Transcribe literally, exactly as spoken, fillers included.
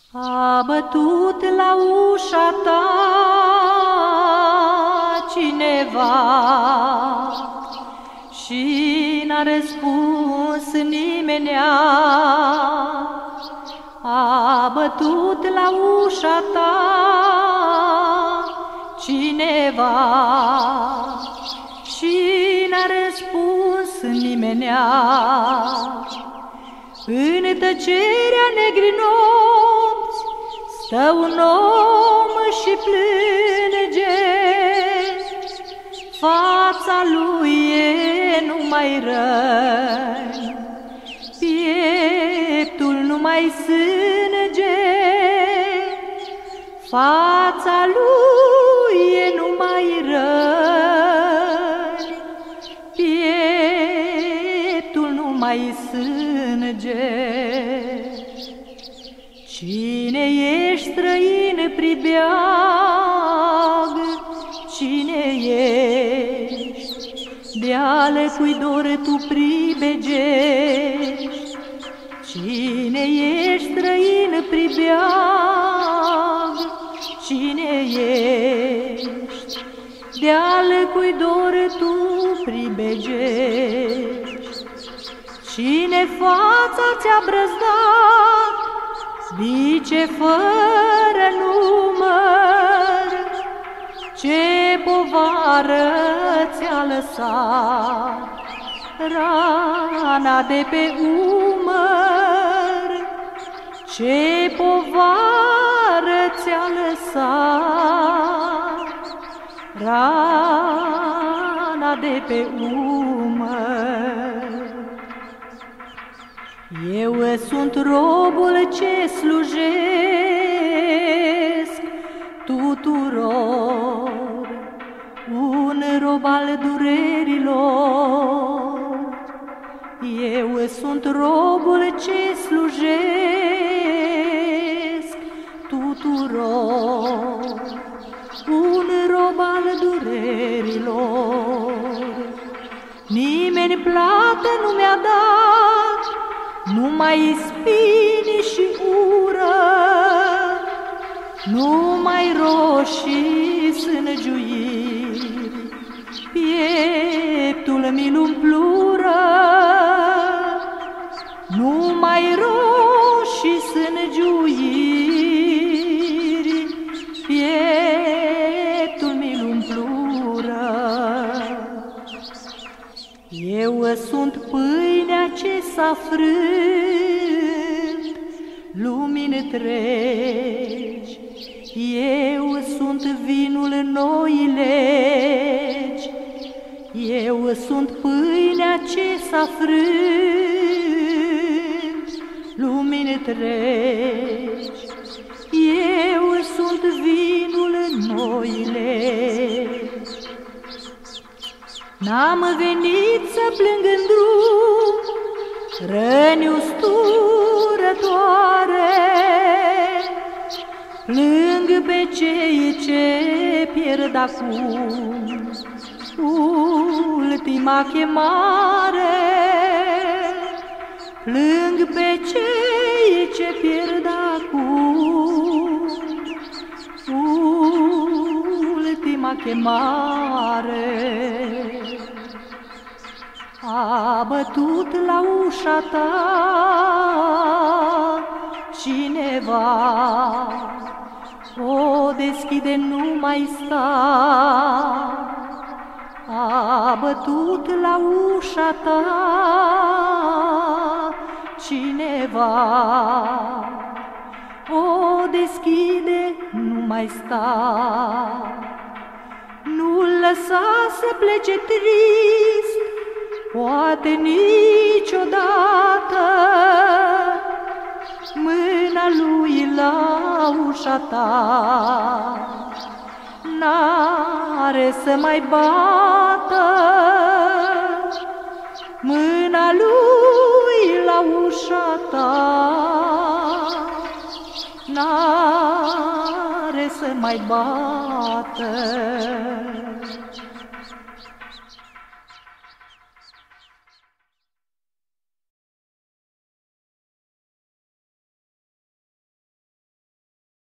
A bătut la ușa ta cineva și n-a răspuns nimenea. A bătut la ușa ta cineva și n-a răspuns nimenea. În tăcerea negri nopți stă un om și plânge, fața lui e numai răni, pieptul numai sânge, fața lui e numai răni, pieptul numai sânge. Cine ești, străin, pribeag? Cine ești? De ale cui dor tu pribegești? Cine ești, străin, pribeag? Cine ești? De ale cui dor tu pribegești? Cine fața ți-a brăzdat, bice fără număr? Ce povară ți-a lăsat rana de pe umăr? Ce povară ți-a lăsat rana de pe umăr? Eu sunt robul ce slujesc tuturor, un rob al durerilor. Eu sunt robul ce slujesc tuturor, un rob al durerilor. Nimeni plată nu mi-a dat, numai spini și ură, numai roșii sânăgiuiri, pieptul mi-l umplură. Numai roșii sânăgiuiri, pieptul mi-l umplură. Eu sunt pâinea ce s-a frânt lumini întregi, eu sunt vinul noi legi. Eu sunt pâinea ce s-a frânt lumini întregi, eu sunt vinul noi legi. N-am venit să plâng în drum răni usturătoare, plâng pe cei ce pierd acum ultima chemare. Plâng pe cei ce pierd acum ultima chemare. A bătut la ușa ta cineva, o deschide, nu mai sta. A bătut la ușa ta cineva, o deschide, nu mai sta. Nu-l lăsa să plece trist, poate niciodată, mâna lui la ușa ta n-are să mai bată. Mâna lui la ușa ta n-are să mai bată.